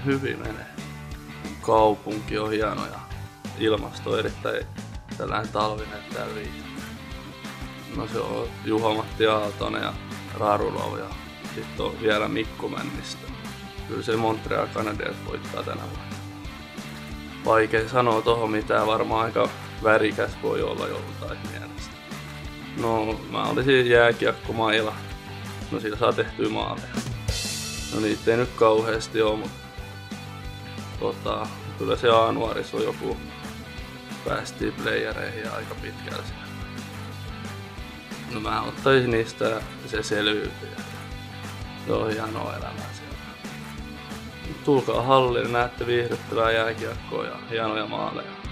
hyvin menee. Kaupunki on hieno ja ilmasto on erittäin tällainen talvinen täällä viikolla. No se on Juha-Matti Aaltonen ja Rarulov ja sitten on vielä Mikko Männistö. Kyllä se Montreal Canadiens voittaa tänä vuonna. Vaikea sanoa tohon mitään, varmaan aika värikäs voi olla joltain mielestä. No mä olisin jääkiekkomailla. No sillä saa tehtyä maaleja. No niitä ei nyt kauheasti oo, mutta kyllä se Anuarissa on joku. Päästiin playereihin aika pitkälle siellä. No mä ottaisin niistä se selviytyy. Se on hienoa elämää siellä. Tulkaa hallille, näette viihdyttävää jääkiekkoa ja hienoja maaleja.